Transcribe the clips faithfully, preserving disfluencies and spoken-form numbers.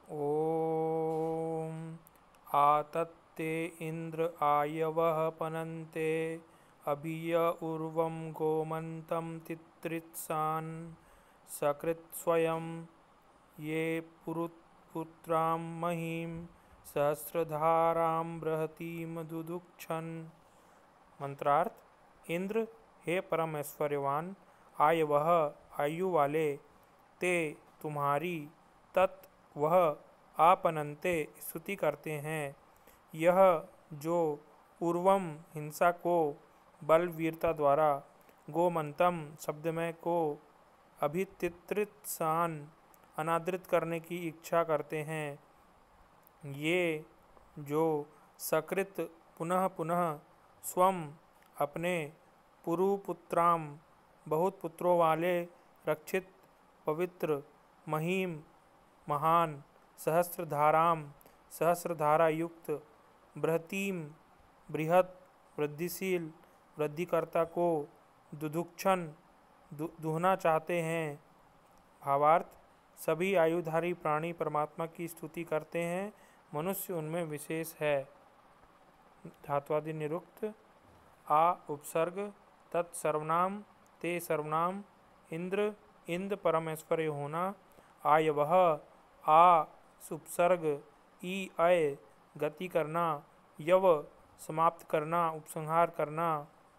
ओम आतत्ते इंद्र आयवः पनन्ते अभिय उर्वं गोमन्तं तित्रित्सान् सकृत्स्वयं ये पुरुत्पुत्रां महीं सहस्रधारां बृहतीं दुदुक्षन्। मंत्रार्थ। इंद्र, हे परम ऐश्वर्यवान, आयवह आयु वाले, ते तुम्हारी, तत् वह, आपनन्ते स्तुति करते हैं, यह जो, उर्वम हिंसा को, बल वीरता द्वारा, गोमंतम शब्दमय को, अभितित्रितसान अनादृत करने की इच्छा करते हैं, ये जो सकृत पुनः पुनः स्वम अपने पुरुपुत्राम बहुत पुत्रों वाले रक्षित पवित्र महीम महान सहस्रधाराम सहस्रधारा युक्त बृहतीम बृहत वृद्धिशील वृद्धिकर्ता को दुदुक्षण दुहना चाहते हैं। भावार्थ। सभी आयुधारी प्राणी परमात्मा की स्तुति करते हैं, मनुष्य उनमें विशेष है। धात्वादि निरुक्त। आ उपसर्ग तत्सर्वनाम ते सर्वनाम इंद्र इंद्र परमेश्वर्य होना। आयवह आ उपसर्ग ई अय गति करना, यव समाप्त करना उपसंहार करना,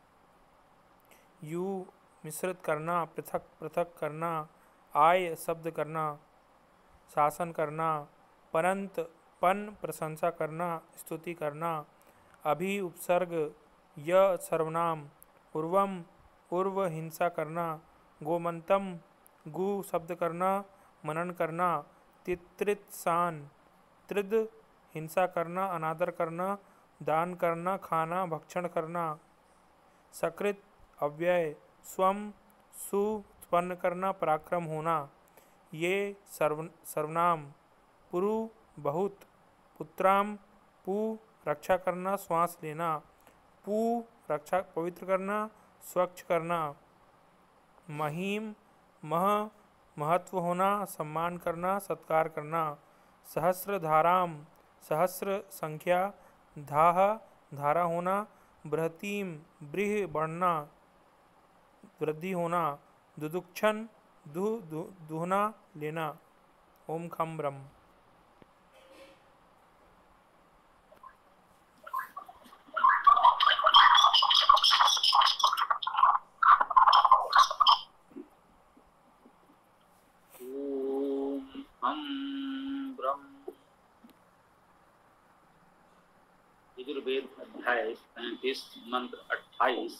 यू मिश्रित करना पृथक पृथक करना, आय शब्द करना शासन करना, परंत पन प्रशंसा करना स्तुति करना, अभि उपसर्ग य सर्वनाम, उर्वम उर्व हिंसा करना, गोमंतम गु शब्द करना मनन करना, तित्रितसान त्रिद हिंसा करना अनादर करना, दान करना खाना भक्षण करना, सकृत अव्यय स्वम सु उत्पन्न करना पराक्रम होना, ये सर्व सर्वनाम, पुरु बहुत, पुत्राम पु रक्षा करना श्वास लेना, पु रक्षा पवित्र करना स्वच्छ करना, महीम मह महत्व होना सम्मान करना सत्कार करना, सहस्र धाराम सहस्र संख्या, धाह धारा होना, बृहतीम ब्रीह बढ़ना वृद्धि होना, दुदुक्षण दुह दु, दुहना लेना। ओम खम ब्रह्म। यजुर्वेद अध्याय पैंतीस मंत्र अट्ठाईस।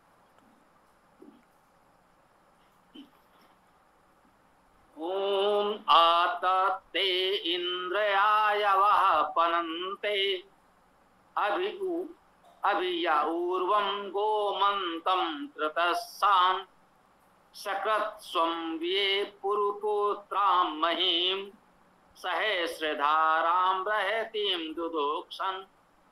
ओम आतते इंद्रयायवः पनन्ते अभि अभिया ऊर्वं गोमन्तं त्रतस्सान् सकृत्स्वं ये पुरुपुत्रां महीं सहस्रधारां बृहतीं दुदुक्षन्।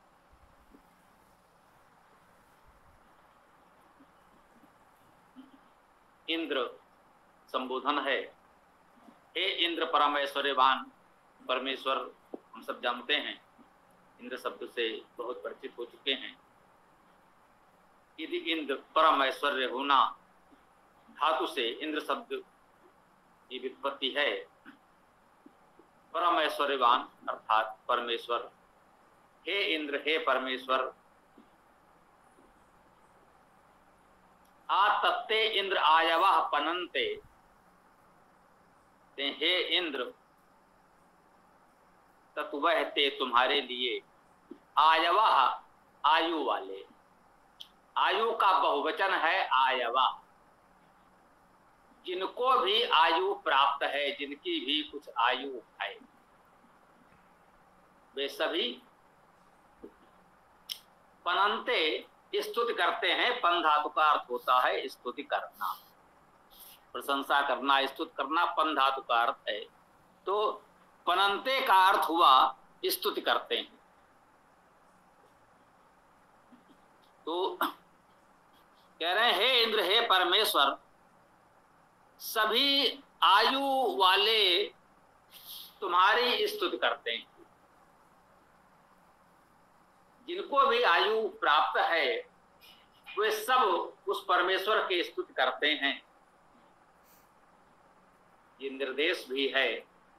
इंद्र संबोधन है। हे इंद्र परमेश्वर्यवान परमेश्वर, हम सब जानते हैं, इंद्र शब्द से बहुत परिचित हो चुके हैं। यदि इंद्र परमेश्वर्य होना धातु से इंद्र शब्द की व्युत्पत्ति है। परमेश्वर्यवान अर्थात परमेश्वर। हे इंद्र, हे परमेश्वर। आतत्ते इंद्र आयवः पनन्ते, हे इंद्र तत्वह ते तुम्हारे लिए, आयवः आयु वाले। आयु का बहुवचन है आयवा। जिनको भी आयु प्राप्त है, जिनकी भी कुछ आयु है, वे सभी पनन्ते स्तुति करते हैं। पन धातु का अर्थ होता है स्तुति करना, प्रशंसा करना, स्तुति करना पन धातु का अर्थ है। तो पनन्ते का अर्थ हुआ स्तुति करते हैं। तो कह रहे हैं हे इंद्र, हे परमेश्वर, सभी आयु वाले तुम्हारी स्तुति करते हैं। जिनको भी आयु प्राप्त है वे सब उस परमेश्वर की स्तुति करते हैं। ये निर्देश भी है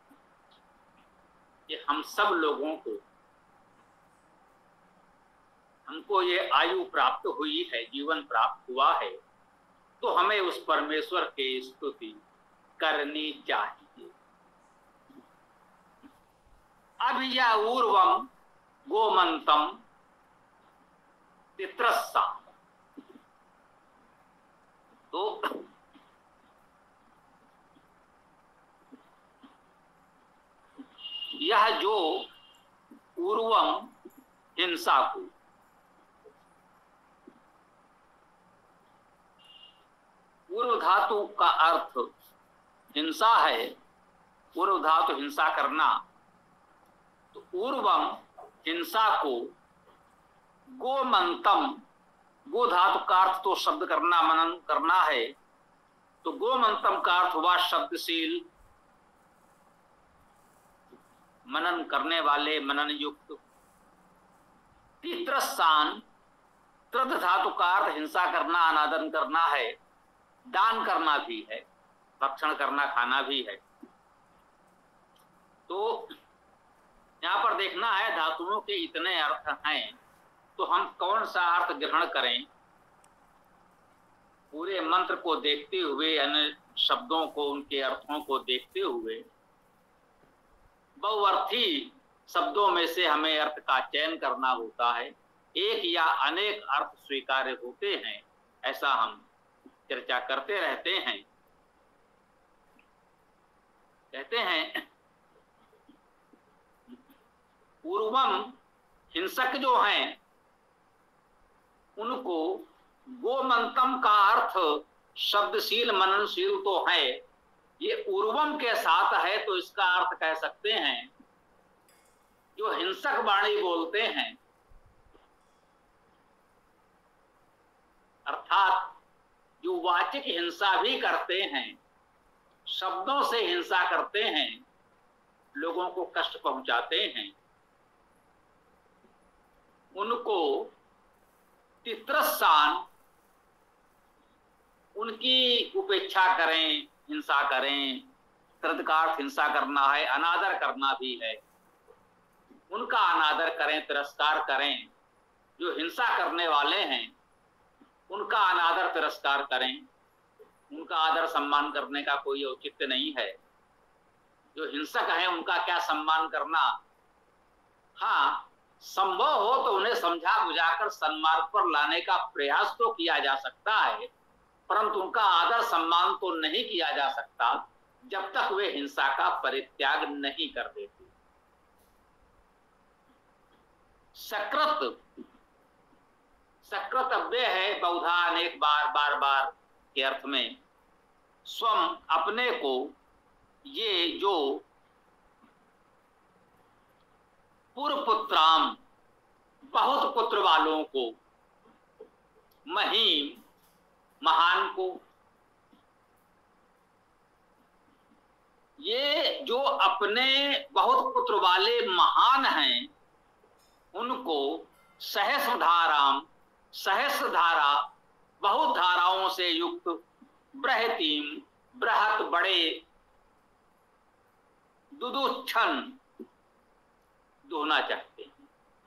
कि हम सब लोगों को, हमको ये आयु प्राप्त हुई है, जीवन प्राप्त हुआ है, तो हमें उस परमेश्वर की स्तुति करनी चाहिए। अभिया ऊर्वम गोमंतम तित्रस्सा, तो यह जो पूर्वम हिंसा को, पूर्व धातु का अर्थ हिंसा है, पूर्व धातु हिंसा करना, तो पूर्वम हिंसा को गोमंतम, गो धातु का अर्थ तो शब्द करना, मनन करना है, तो गोमंतम का अर्थ हुआ शब्दशील, मनन करने वाले, मनन युक्त। तित्रस्सान, त्रद धातु का अर्थ हिंसा करना, अनादर करना है, दान करना भी है, भक्षण करना, खाना भी है। तो यहाँ पर देखना है धातुओं के इतने अर्थ हैं, तो हम कौन सा अर्थ ग्रहण करें। पूरे मंत्र को देखते हुए, अन्य शब्दों को, उनके अर्थों को देखते हुए बहुअर्थी शब्दों में से हमें अर्थ का चयन करना होता है। एक या अनेक अर्थ स्वीकार्य होते हैं, ऐसा हम चर्चा करते रहते हैं। कहते हैं पूर्वम हिंसक जो हैं उनको गोमंतम का अर्थ शब्दशील, मननशील तो है, ये पूर्वम के साथ है, तो इसका अर्थ कह सकते हैं जो हिंसक वाणी बोलते हैं, अर्थात जो वाचिक हिंसा भी करते हैं, शब्दों से हिंसा करते हैं, लोगों को कष्ट पहुंचाते हैं, उनको तित्रस्सान, उनकी उपेक्षा करें, हिंसा करें। त्रदकार्थ हिंसा करना है, अनादर करना भी है, उनका अनादर करें, तिरस्कार करें। जो हिंसा करने वाले हैं उनका अनादर तिरस्कार करें, उनका आदर सम्मान करने का कोई औचित्य नहीं है। जो हिंसक है उनका क्या सम्मान करना। हाँ, संभव हो तो उन्हें समझा बुझाकर सन्मार्ग पर लाने का प्रयास तो किया जा सकता है, परंतु उनका आदर सम्मान तो नहीं किया जा सकता जब तक वे हिंसा का परित्याग नहीं कर देते। सकृत, सकृत अव्यय है, बहुधा अनेक बार, बार बार के अर्थ में। स्वम अपने को, ये जो पुरपुत्राम बहुत पुत्र वालों को, महीम महान को, ये जो अपने बहुत पुत्र वाले महान हैं उनको सहस्रधाराम, सहस्र धारा, बहुत धाराओं से युक्त, बृहतीम बृहत बड़े, दुदुच्छन दोहना चाहते हैं।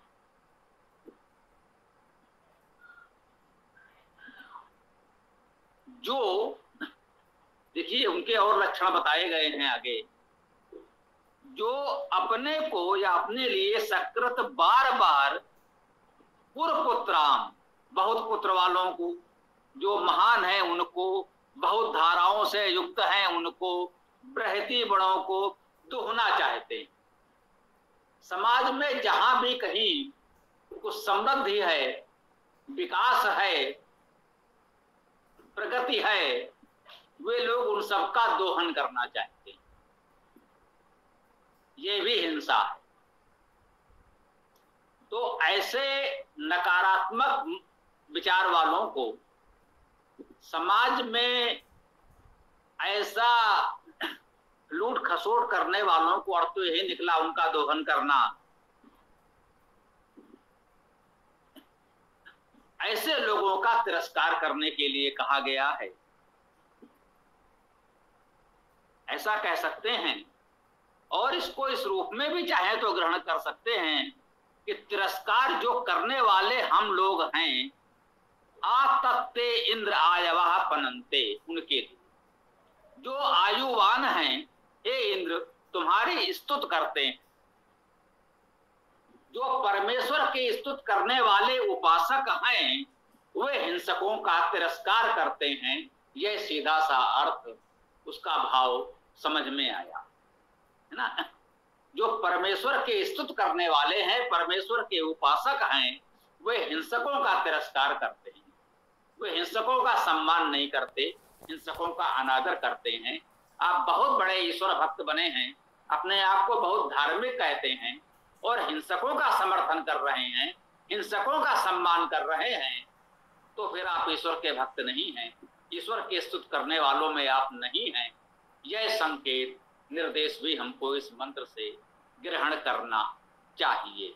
जो देखिए उनके और लक्षण बताए गए हैं आगे। जो अपने को या अपने लिए सकृत बार बार पुरपुत्राम, बहुत पुत्र वालों को, जो महान है उनको, बहुत धाराओं से युक्त हैं उनको, बृहती बड़ों को दोहना चाहते हैं। समाज में जहां भी कहीं कुछ समृद्धि है, विकास है, प्रगति है, वे लोग उन सबका दोहन करना चाहते हैं। ये भी हिंसा है। तो ऐसे नकारात्मक विचार वालों को समाज में ऐसा लूट खसोट करने वालों को अर्थ तो यही निकला उनका दोहन करना। ऐसे लोगों का तिरस्कार करने के लिए कहा गया है। ऐसा कह सकते हैं, और इसको इस रूप में भी चाहे तो ग्रहण कर सकते हैं कि तिरस्कार जो करने वाले हम लोग हैं, आतत्ते इंद्र आयवः पनंते, उनके लिए जो आयुवान हैं, हे इंद्र तुम्हारी स्तुत करते हैं। जो परमेश्वर की स्तुत करने वाले उपासक हैं, वे हिंसकों का तिरस्कार करते हैं। यह सीधा सा अर्थ, उसका भाव समझ में आया है ना। जो परमेश्वर के स्तुत करने वाले हैं, परमेश्वर के उपासक हैं, वे हिंसकों का तिरस्कार करते हैं। वे हिंसकों का सम्मान नहीं करते, हिंसकों का अनादर करते हैं। आप बहुत बड़े ईश्वर भक्त बने हैं, अपने आप को बहुत धार्मिक कहते हैं और हिंसकों का समर्थन कर रहे हैं, हिंसकों का सम्मान कर रहे हैं, तो फिर आप ईश्वर के भक्त नहीं हैं, ईश्वर के स्तुत करने वालों में आप नहीं हैं। यह संकेत निर्देश भी हमको इस मंत्र से ग्रहण करना चाहिए।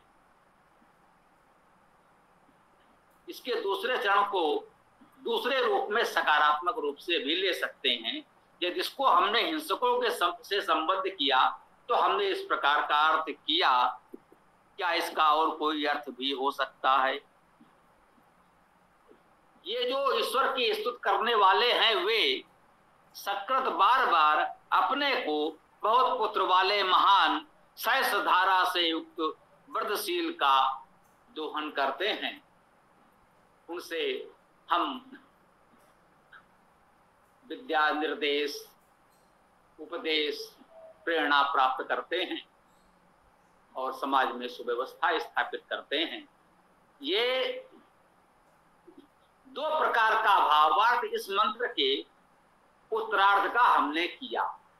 इसके दूसरे चरण को दूसरे रूप में सकारात्मक रूप से भी ले सकते हैं। ये जिसको हमने हिंसकों के से संबद्ध किया, तो हमने इस प्रकार का अर्थ किया। क्या इसका और कोई अर्थ भी हो सकता है? ये जो ईश्वर की स्तुति करने वाले हैं, वे सकृत बार बार अपने को बहुत पुत्र वाले महान सहस धारा से युक्त वृद्धशील का दोहन करते हैं। उनसे हम विद्या, निर्देश, उपदेश, प्रेरणा प्राप्त करते हैं और समाज में सुव्यवस्था स्थापित करते हैं। ये दो प्रकार का भावार्थ इस मंत्र के उत्तरार्ध का हमने किया।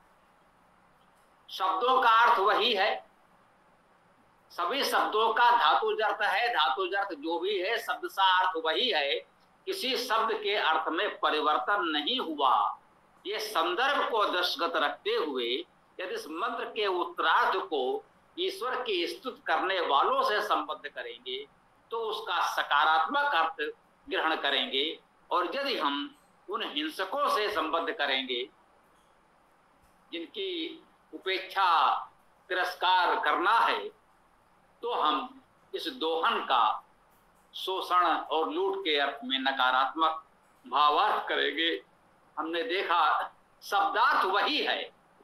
शब्दों का अर्थ वही है, सभी शब्दों का धातुजर्थ है, धातुजर्थ जो भी है शब्द सा अर्थ वही है। किसी शब्द के अर्थ में परिवर्तन नहीं हुआ। ये संदर्भ को दृष्टिगत रखते हुए यदि इस मंत्र के उत्तरार्ध को ईश्वर की स्तुति करने वालों से संबद्ध करेंगे तो उसका सकारात्मक अर्थ ग्रहण करेंगे, और यदि हम उन हिंसकों से संबद्ध करेंगे जिनकी उपेक्षा तिरस्कार करना है, तो हम इस दोहन का शोषण और लूट के अर्थ में नकारात्मक भावार्थ करेंगे। हमने देखा शब्दार्थ वही है,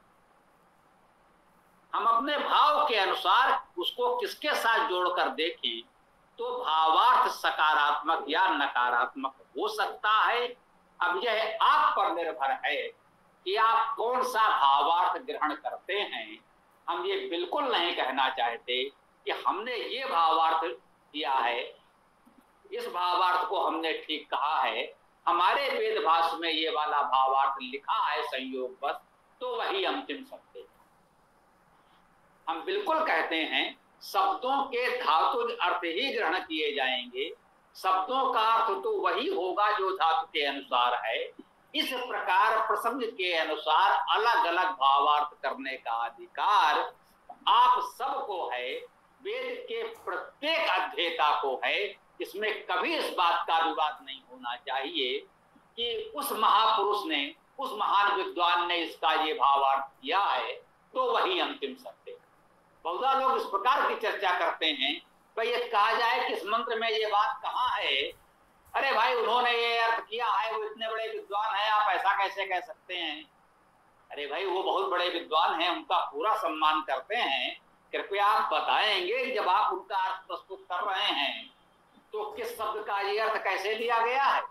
हम अपने भाव के अनुसार उसको किसके साथ जोड़कर देखें तो भावार्थ सकारात्मक या नकारात्मक हो सकता है। अब यह आप पर निर्भर है कि आप कौन सा भावार्थ ग्रहण करते हैं। हम ये बिल्कुल नहीं कहना चाहते कि हमने ये भावार्थ किया है, इस भावार्थ को हमने ठीक कहा है, हमारे वेद भाष में ये वाला भावार्थ लिखा है संयोग बस, तो वही अंतिम सत्य है। हम बिल्कुल कहते हैं शब्दों के धातु अर्थ ही ग्रहण किए जाएंगे, शब्दों का अर्थ तो वही होगा जो धातु के अनुसार है। इस प्रकार प्रसंग के अनुसार अलग अलग भावार्थ करने का अधिकार आप सबको है, वेद के प्रत्येक अध्येता को है। इसमें कभी इस बात का विवाद नहीं होना चाहिए कि उस महापुरुष ने, उस महान विद्वान ने इसका ये भावार्थ किया है तो वही अंतिम सत्य। बहुधा लोग इस प्रकार की चर्चा करते हैं, भाई ये कहा जाए कि इस मंत्र में ये बात कहाँ है, अरे भाई उन्होंने ये अर्थ किया है, वो इतने बड़े विद्वान हैं, आप ऐसा कैसे कह सकते हैं। अरे भाई वो बहुत बड़े विद्वान हैं, उनका पूरा सम्मान करते हैं, कृपया आप बताएंगे जब आप उनका अर्थ प्रस्तुत कर रहे हैं तो किस शब्द का ये अर्थ कैसे लिया गया है।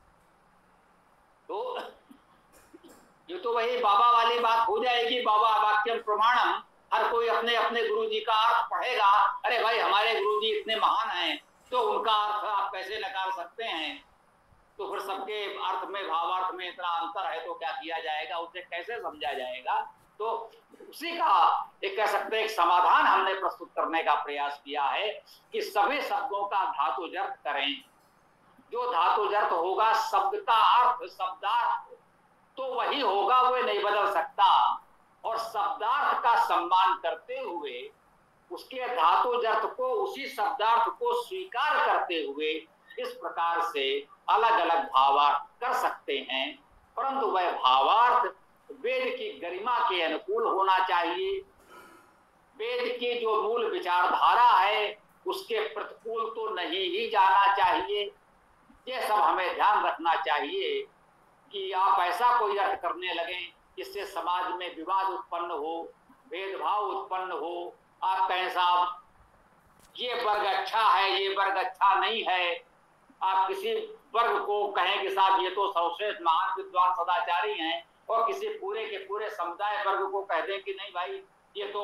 तो ये तो वही बाबा वाली बात हो जाएगी, बाबा वाक्यम प्रमाणम। हर कोई अपने अपने गुरु जी का अर्थ पढ़ेगा, अरे भाई हमारे गुरु जी इतने महान हैं तो उनका अर्थ आप कैसे नकार सकते हैं। तो फिर सबके अर्थ में, भावार्थ में इतना अंतर है तो क्या किया जाएगा, उसे कैसे समझा जाएगा। तो उसी का एक कह सकते हैं एक समाधान हमने प्रस्तुत करने का प्रयास किया है कि सभी शब्दों का धातुजर्थ करें। जो धातुजर्थ होगा शब्द का अर्थ, शब्दार्थ तो वही होगा, वो नहीं बदल सकता। और शब्दार्थ का सम्मान करते हुए, उसके धातुज अर्थ को, उसी शब्दार्थ को स्वीकार करते हुए इस प्रकार से अलग अलग भावार्थ कर सकते हैं, परंतु वह भावार्थ वेद की गरिमा के अनुकूल होना चाहिए। वेद की जो मूल विचारधारा है उसके प्रतिकूल तो नहीं ही जाना चाहिए। ये सब हमें ध्यान रखना चाहिए कि आप ऐसा कोई अर्थ करने लगे जिससे समाज में विवाद उत्पन्न हो, भेदभाव उत्पन्न हो। आप कहें साहब ये वर्ग अच्छा है, ये वर्ग अच्छा नहीं है। आप किसी वर्ग को कहें कि साहब ये तो सर्वश्रेष्ठ महान विद्वान सदाचारी हैं, और किसी पूरे के पूरे समुदाय वर्ग को कह दें कि नहीं भाई ये तो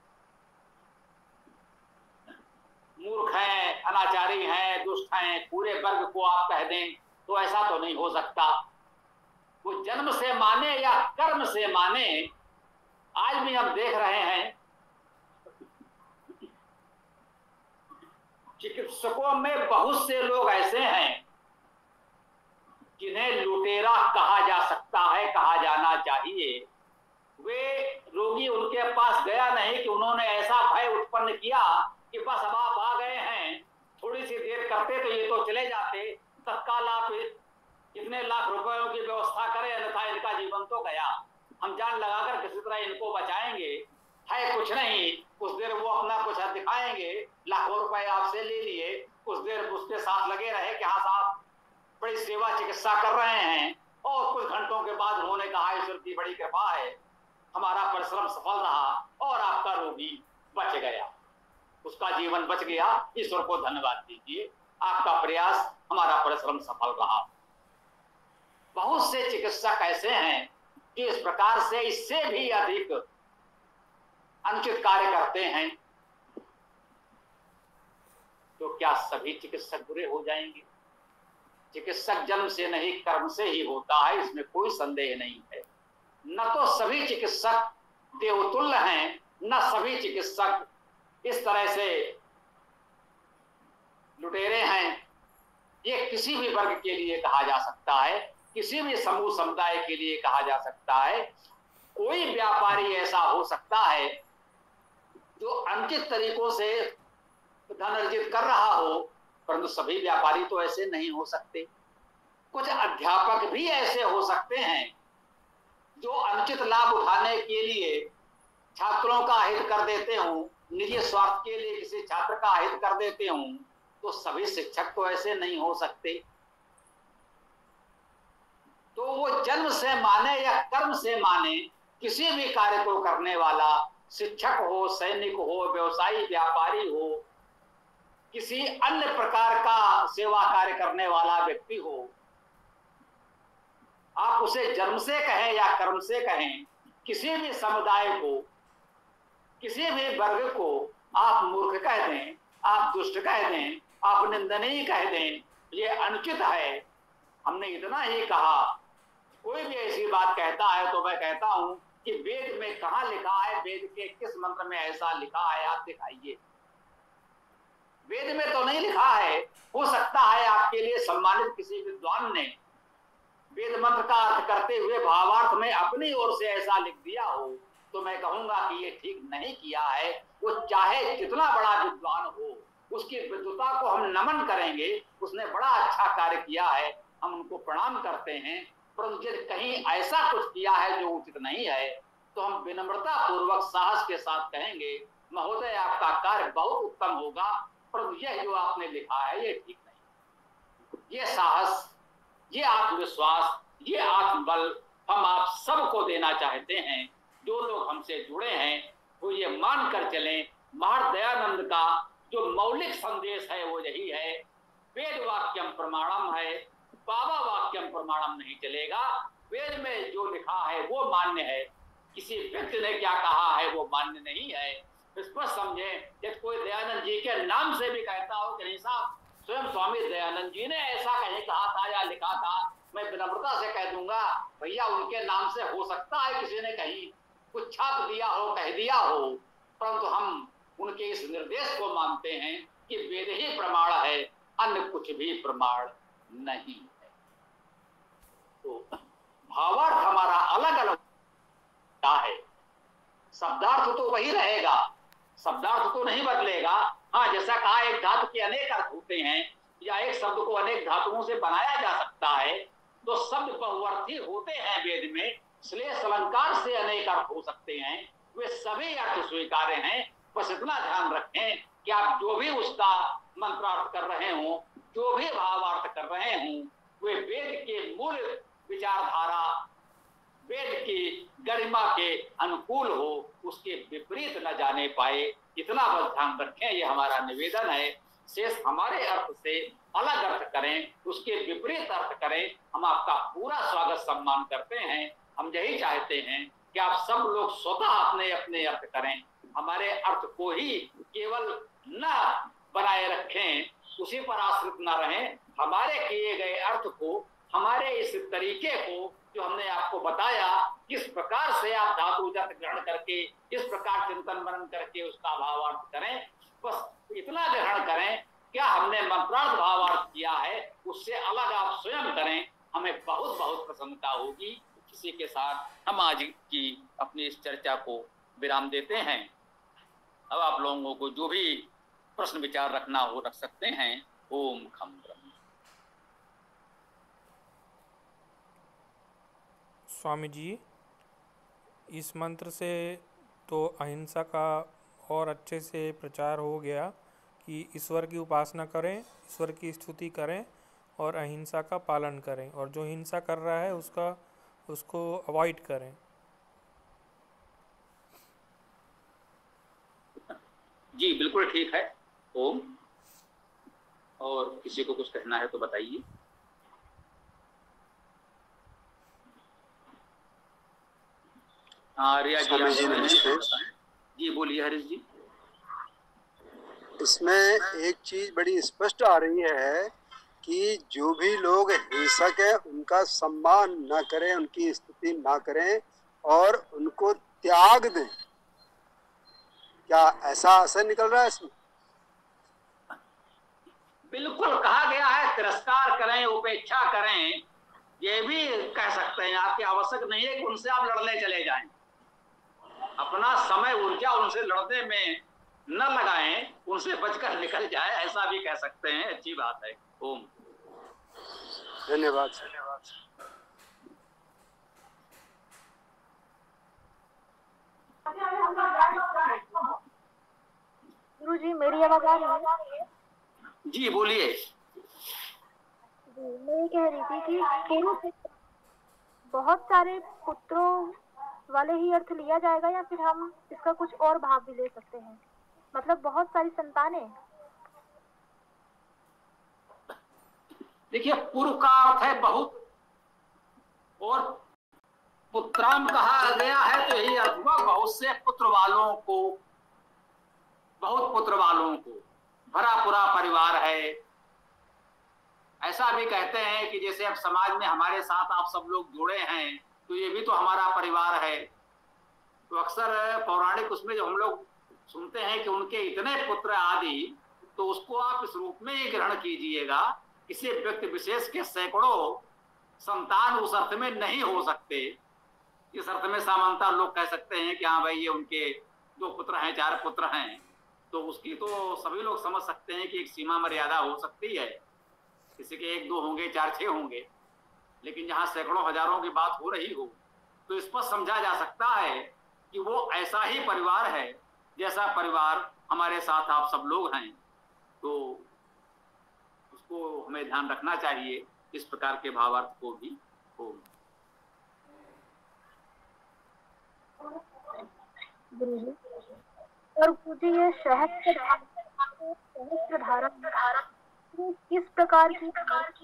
मूर्ख हैं, अनाचारी हैं, दुष्ट हैं, पूरे वर्ग को आप कह दें, तो ऐसा तो नहीं हो सकता। वो जन्म से माने या कर्म से माने, आज भी हम देख रहे हैं चिकित्सकों में बहुत से लोग ऐसे हैं जिन्हें लुटेरा कहा जा सकता है, कहा जाना चाहिए। वे रोगी उनके पास गया नहीं कि उन्होंने ऐसा भय उत्पन्न किया कि बस अब आप आ गए हैं, थोड़ी सी देर करते तो ये तो चले जाते, तत्काल आप इतने लाख रुपयों की व्यवस्था करें, अन्यथा इनका जीवन तो गया। हम जान लगाकर किसी तरह इनको बचाएंगे, है कुछ नहीं, कुछ देर वो अपना कुछ दिखाएंगे, लाखों रुपए आपसे ले लिए, कुछ देर उसके साथ लगे रहे कि हाँ साहब बड़ी सेवा चिकित्सा कर रहे हैं, और कुछ घंटों के बाद उन्होंने कहा ईश्वर की बड़ी कृपा है, हमारा परिश्रम सफल रहा और आपका रोगी बच गया, उसका जीवन बच गया, ईश्वर को धन्यवाद दीजिए, आपका प्रयास, हमारा परिश्रम सफल रहा। बहुत से चिकित्सक ऐसे हैं कि इस प्रकार से इससे भी अधिक अनुचित कार्य करते हैं। तो क्या सभी चिकित्सक बुरे हो जाएंगे? चिकित्सक जन्म से नहीं कर्म से ही होता है, इसमें कोई संदेह नहीं है। न तो सभी चिकित्सक देवतुल्य हैं, न सभी चिकित्सक इस तरह से लुटेरे हैं। ये किसी भी वर्ग के लिए कहा जा सकता है, किसी भी समूह समुदाय के लिए कहा जा सकता है। कोई व्यापारी ऐसा हो सकता है जो अनुचित तरीकों से धन अर्जित कर रहा हो, परंतु सभी व्यापारी तो ऐसे नहीं हो सकते। कुछ अध्यापक भी ऐसे हो सकते हैं जो अनुचित लाभ उठाने के लिए छात्रों का हित कर देते हूं, निजी स्वार्थ के लिए किसी छात्र का हित कर देते हूं, तो सभी शिक्षक तो ऐसे नहीं हो सकते। तो वो जन्म से माने या कर्म से माने किसी भी कार्य को करने वाला, शिक्षक हो, सैनिक हो, व्यवसायी व्यापारी हो, किसी अन्य प्रकार का सेवा कार्य करने वाला व्यक्ति हो, आप उसे जन्म से कहें या कर्म से कहें, किसी भी समुदाय को, किसी भी वर्ग को आप मूर्ख कह दें, आप दुष्ट कह दें, आप निंदनीय कह दें, ये अनुचित है। हमने इतना ही कहा। कोई भी ऐसी बात कहता है तो मैं कहता हूं कि वेद में कहां लिखा है, वेद के किस मंत्र में ऐसा लिखा है, आप दिखाइए। वेद में तो नहीं लिखा है। हो सकता है आपके लिए सम्मानित किसी विद्वान ने वेद मंत्र का अर्थ करते हुए भावार्थ में अपनी ओर से ऐसा लिख दिया हो, तो मैं कहूंगा कि ये ठीक नहीं किया है। वो चाहे कितना बड़ा विद्वान हो, उसकी विद्वता को हम नमन करेंगे, उसने बड़ा अच्छा कार्य किया है, हम उनको प्रणाम करते हैं। परंतु यदि कहीं ऐसा कुछ किया है जो उचित नहीं है, तो हम विनम्रता पूर्वक साहस के साथ कहेंगे, महोदय आपका कार्य बहुत उत्तम होगा, परंतु यह जो आपने लिखा है ये ठीक नहीं। ये साहस, ये आत्मविश्वास, ये आत्मबल हम आप सबको देना चाहते हैं। जो लोग हमसे जुड़े हैं वो ये मानकर चलें, महर्षि दयानंद का जो मौलिक संदेश है वो यही है, वेद वाक्यम प्रमाणम है, बाबा वाक्यम प्रमाणम नहीं चलेगा। वेद में जो लिखा है वो मान्य है, किसी व्यक्ति ने क्या कहा है वो मान्य नहीं है। स्पष्ट समझे। यदि कोई दयानंद जी के नाम से भी कहता हो कि नहीं साहब स्वयं स्वामी दयानंद जी ने ऐसा कहीं कहा था या लिखा था, मैं विनम्रता से कह दूंगा भैया उनके नाम से हो सकता है किसी ने कहीं कुछ छाप दिया हो, कह दिया हो, परंतु हम उनके इस निर्देश को मानते हैं कि वेद ही प्रमाण है, अन्य कुछ भी प्रमाण नहीं है। तो भावार्थ हमारा अलग अलग है। शब्दार्थ तो वही रहेगा, शब्दार्थ तो नहीं बदलेगा। हाँ, जैसा कहा एक धातु के अनेक अर्थ होते हैं या एक शब्द को अनेक धातुओं से बनाया जा सकता है, तो शब्द बहुअर्थी होते हैं वेद में, इसलिए अलंकार से अनेक अर्थ हो सकते हैं, वे सभी अर्थ स्वीकार्य हैं। बस इतना ध्यान रखें कि आप जो भी उसका मंत्रार्थ कर रहे हों, जो भी भावार्थ कर रहे हों, वे वेद के मूल विचारधारा, वेद की गरिमा के अनुकूल हो, उसके विपरीत न जाने पाए, इतना बस ध्यान रखें। ये हमारा निवेदन है। शेष हमारे अर्थ से अलग अर्थ करें, उसके विपरीत अर्थ करें, हम आपका पूरा स्वागत सम्मान करते हैं। हम यही चाहते हैं कि आप सब लोग स्वतः अपने अपने अर्थ करें, हमारे अर्थ को ही केवल न बनाए रखें, उसी पर आश्रित न रहें। हमारे किए गए अर्थ को, हमारे इस तरीके को जो हमने आपको बताया, किस प्रकार से आप धातु जात ग्रहण करके, किस प्रकार चिंतन मनन करके उसका भावार्थ करें, बस इतना ग्रहण करें। क्या हमने मंत्रार्थ भावार्थ किया है, उससे अलग आप स्वयं करें, हमें बहुत बहुत प्रसन्नता होगी। इसी के साथ हम आज की अपनी इस चर्चा को विराम देते हैं। अब आप लोगों को जो भी प्रश्न विचार रखना हो रख सकते हैं। ओम खम ब्रह्म। स्वामी जी, इस मंत्र से तो अहिंसा का और अच्छे से प्रचार हो गया कि ईश्वर की उपासना करें, ईश्वर की स्तुति करें और अहिंसा का पालन करें, और जो हिंसा कर रहा है उसका उसको अवॉइड करें। जी बिल्कुल ठीक है। ओम। और किसी को कुछ कहना है तो बताइए। आर्या जी, जी बोलिए हरीश जी। इसमें एक चीज बड़ी स्पष्ट आ रही है कि जो भी लोग हिंसक है उनका सम्मान ना करें, उनकी स्तुति ना करें और उनको त्याग दें। क्या ऐसा असर निकल रहा है इसमें? बिल्कुल कहा गया है, तिरस्कार करें, उपेक्षा करें, ये भी कह सकते हैं। आपकी आवश्यक नहीं है कि उनसे आप लड़ने चले जाएं, अपना समय ऊर्जा उनसे लड़ने में न लगाएं, उनसे बचकर निकल जाए, ऐसा भी कह सकते हैं। अच्छी बात है। ओम। धन्यवाद धन्यवाद। गुरु जी, मेरी आवाज आ रही है? जी बोलिए। जी, मैं ये कह रही थी कि पुरुष बहुत सारे पुत्रों वाले ही अर्थ लिया जाएगा या फिर हम इसका कुछ और भाव भी ले सकते हैं, मतलब बहुत सारी संतानें? देखिए, पुरु का अर्थ है बहुत, और पुत्राम कहा गया है तो यही अर्थ हुआ बहुत से पुत्र वालों को, बहुत पुत्र वालों को, भरा पूरा परिवार है। ऐसा भी कहते हैं कि जैसे अब समाज में हमारे साथ आप सब लोग जुड़े हैं तो ये भी तो हमारा परिवार है। तो अक्सर पौराणिक उसमें जो हम लोग सुनते हैं कि उनके इतने पुत्र आदि, तो उसको आप इस रूप में ही ग्रहण कीजिएगा, किसी व्यक्ति विशेष के सैकड़ों संतान उस अर्थ में नहीं हो सकते। इस अर्थ में सामान्यतः लोग कह सकते हैं कि हाँ भाई ये उनके दो पुत्र हैं, चार पुत्र हैं, तो उसकी तो सभी लोग समझ सकते हैं कि एक सीमा मर्यादा हो सकती है, किसी के एक दो होंगे, चार छह होंगे, लेकिन जहाँ सैकड़ों हजारों की बात हो रही हो तो इस पर समझा जा सकता है कि वो ऐसा ही परिवार है जैसा परिवार हमारे साथ आप सब लोग हैं। तो उसको हमें ध्यान रखना चाहिए, इस प्रकार के भावार्थ को भी हो। और मुझे ये सहस्त्र धारा धारा किस प्रकार की?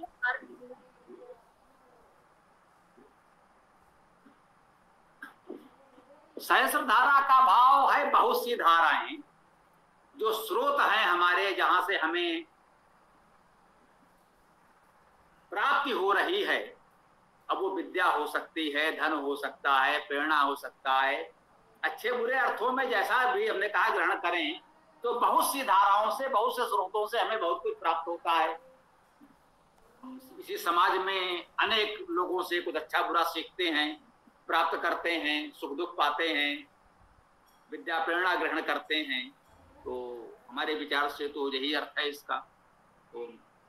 सहस्त्र धारा का भाव है बहुत सी धाराएं जो स्रोत हैं हमारे, जहां से हमें प्राप्ति हो रही है। अब वो विद्या हो सकती है, धन हो सकता है, प्रेरणा हो सकता है, अच्छे बुरे अर्थों में जैसा भी हमने कहा ग्रहण करें, तो बहुत सी धाराओं से, बहुत से स्रोतों से हमें बहुत कुछ प्राप्त होता है। इसी समाज में अनेक लोगों से कुछ अच्छा बुरा सीखते हैं, प्राप्त करते हैं, सुख दुख पाते हैं। विद्या प्रेरणा ग्रहण करते हैं। तो हमारे विचार से तो यही अर्थ है इसका। तो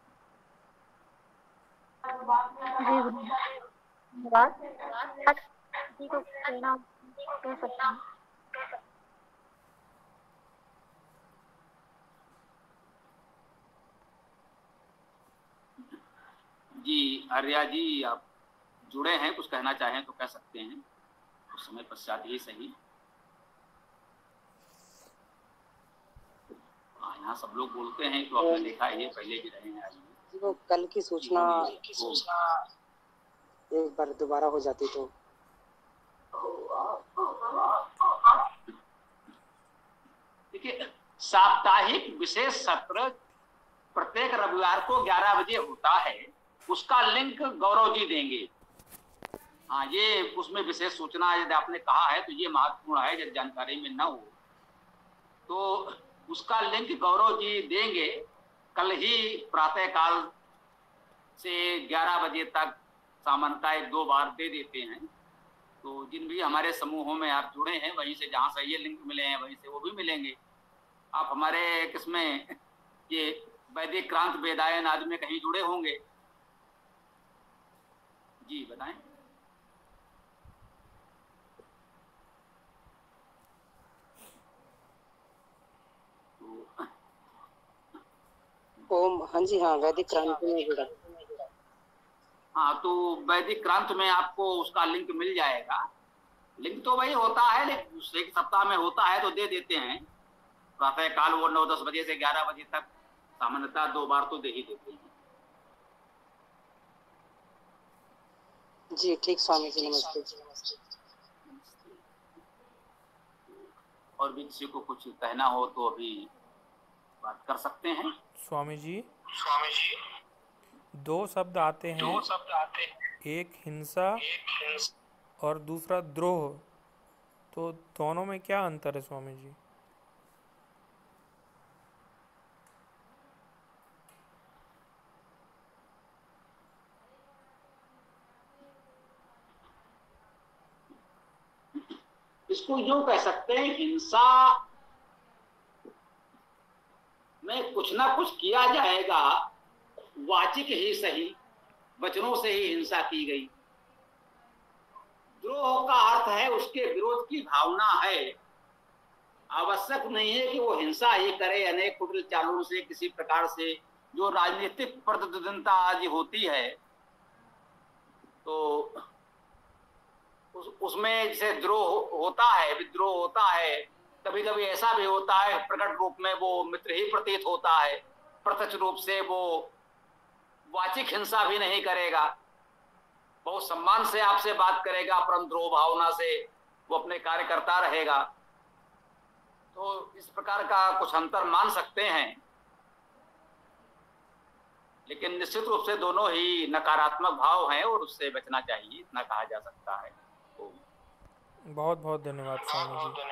जी धन्यवाद। जी को प्रेरणा कह सकते हैं। जी आर्या जी, आप जुड़े हैं, कुछ कहना चाहें तो कह सकते हैं, कुछ समय पश्चात ही सही। हाँ, यहाँ सब लोग बोलते हैं तो आपने देखा है, ये पहले भी रहे हैं आज भी। वो कल की सूचना एक बार दोबारा हो जाती तो। देखिए, साप्ताहिक विशेष सत्र प्रत्येक रविवार को ग्यारह बजे होता है, उसका लिंक गौरव जी देंगे। हाँ, ये उसमें विशेष सूचना यदि आपने कहा है तो ये महत्वपूर्ण है, यदि जानकारी में न हो तो उसका लिंक गौरव जी देंगे। कल ही प्रातः काल से ग्यारह बजे तक सामान्यतः एक दो बार दे देते हैं। तो जिन भी हमारे समूहों में आप जुड़े हैं, वहीं से जहाँ से ये लिंक मिले हैं वहीं से वो भी मिलेंगे। आप हमारे किसमें ये वैदिक क्रांत वेदायन आदि में कहीं जुड़े होंगे? जी बताएं। ओम, हाँ जी, हाँ, वैदिक क्रांति में जुड़ा। हाँ, तो वैदिक क्रांत में आपको उसका लिंक मिल जाएगा। लिंक तो वही होता है, लेकिन एक सप्ताह में होता है तो दे देते हैं। प्रातः काल वो नौ दस बजे से ग्यारह बजे तक सामान्यतः दो बार तो दे ही देते हैं। जी ठीक, स्वामी जी नमस्ते। और भी किसी को कुछ कहना हो तो अभी बात कर सकते हैं। स्वामी जी, स्वामी जी दो शब्द आते हैं, दो शब्द आते हैं, एक हिंसा एक हिंसा और दूसरा द्रोह, तो दोनों में क्या अंतर है स्वामी जी? इसको यूं कह सकते हैं, हिंसा में कुछ ना कुछ किया जाएगा, वाचिक ही सही, वचनों से ही हिंसा की गई। द्रोह का अर्थ है उसके विरोध की भावना है। आवश्यक नहीं है कि वो हिंसा ही करे, अनेक कुटिल चालों से, किसी प्रकार से जो राजनीतिक प्रतिद्वंदता आज होती है, तो उस, उसमें जैसे द्रोह होता है, विद्रोह होता है, कभी कभी ऐसा भी होता है प्रकट रूप में वो मित्र ही प्रतीत होता है, प्रत्यक्ष रूप से वो वाचिक हिंसा भी नहीं करेगा, बहुत सम्मान से आपसे बात करेगा, परम द्रोह भावना से वो अपने कार्य करता रहेगा। तो इस प्रकार का कुछ अंतर मान सकते हैं, लेकिन निश्चित रूप से दोनों ही नकारात्मक भाव हैं और उससे बचना चाहिए, इतना कहा जा सकता है। तो बहुत बहुत धन्यवाद स्वामी जी।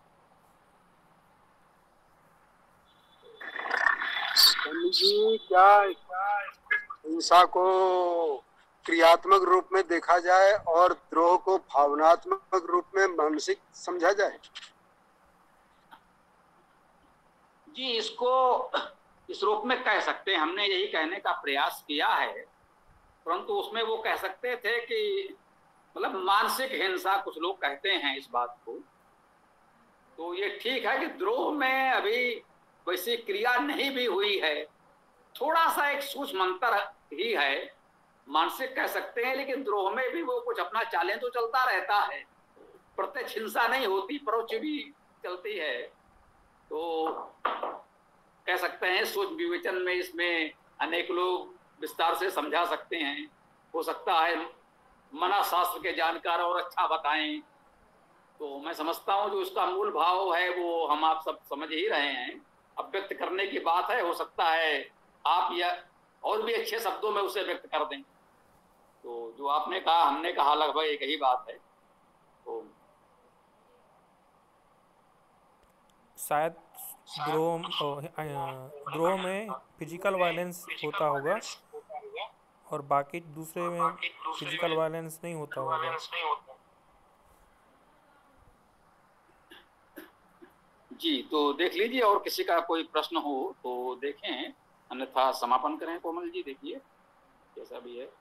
स्वामी जी, क्या हिंसा को क्रियात्मक रूप में देखा जाए और द्रोह को भावनात्मक रूप में मानसिक समझा जाए? जी, इसको इस रूप में कह सकते हैं, हमने यही कहने का प्रयास किया है, परंतु उसमें वो कह सकते थे कि मतलब मानसिक हिंसा, कुछ लोग कहते हैं इस बात को। तो ये ठीक है कि द्रोह में अभी वैसी क्रिया नहीं भी हुई है, थोड़ा सा एक सूक्ष्म अंतर ही है, मानसिक कह सकते हैं, लेकिन द्रोह में भी वो कुछ अपना चालें तो चलता रहता है, प्रत्यक्ष हिंसा नहीं होती, परोक्ष भी चलती है। तो कह सकते हैं सूक्ष्म विवेचन में इसमें अनेक लोग विस्तार से समझा सकते हैं। हो सकता है मनःशास्त्र के जानकार और अच्छा बताएं। तो मैं समझता हूं जो उसका मूल भाव है वो हम आप सब समझ ही रहे हैं, अब व्यक्त करने की बात है, हो सकता है आप या और भी अच्छे शब्दों में उसे व्यक्त कर दें। तो जो आपने कहा हमने कहा लगभग एक ही बात है। तो शायद द्रोह द्रोह में फिजिकल वायलेंस होता होगा और बाकी दूसरे में फिजिकल वायलेंस नहीं होता होगा। जी, तो देख लीजिए, और किसी का कोई प्रश्न हो तो देखें, अन्यथा समापन करें। कोमल जी देखिए जैसा भी है।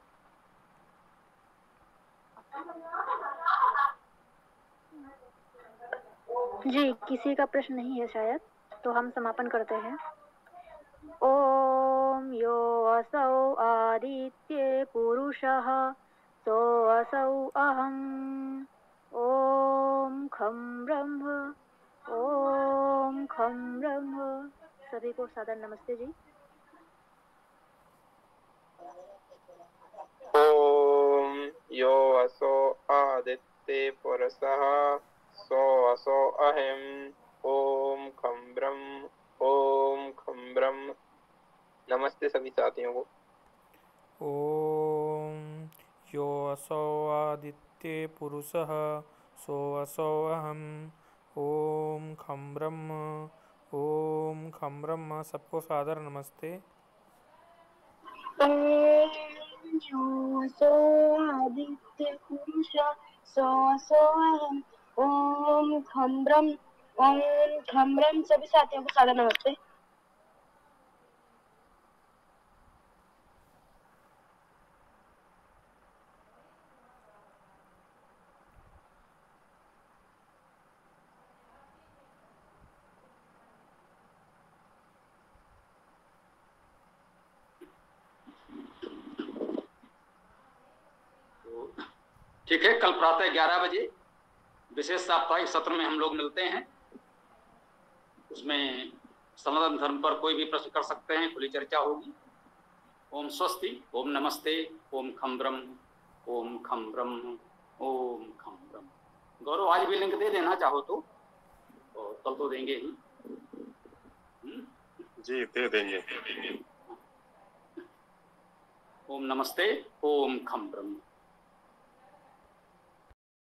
जी, किसी का प्रश्न नहीं है शायद, तो हम समापन करते हैं। ओम यो असौ आदित्य पुरुषः सो असौ अहम्। ओम खं ब्रह्म ओम खं ब्रह्म। सभी को सादर नमस्ते जी। ओम यो असो आदित्य पुरुषः सो असो अहम्। ओम खं ब्रह्म ओम खं ब्रह्म। नमस्ते सभी साथियों को। ओम यो असौ आदित्य पुरुषः सो असौ अहम्। ओम खं ब्रह्म ओम खं ब्रह्म। सबको सादर नमस्ते। ओम यो असौ आदित्य पुरुषः सो असौ अहम्। ओम खं ब्रह्म ओम खं ब्रह्म। सभी साथियों को सादर नमस्ते। ठीक है, कल प्रातः ग्यारह बजे विशेष साप्ताहिक सत्र में हम लोग मिलते हैं। उसमें सनातन धर्म पर कोई भी प्रश्न कर सकते हैं, खुली चर्चा होगी। ओम स्वस्ति, ओम नमस्ते, ओम खं ब्रह्म, ओम खं ब्रह्म, ओम खं ब्रह्म। गौरव आज भी लिंक दे देना चाहो तो, और कल तो देंगे ही। जी दे देंगे। ओम नमस्ते, ओम खं ब्रह्म।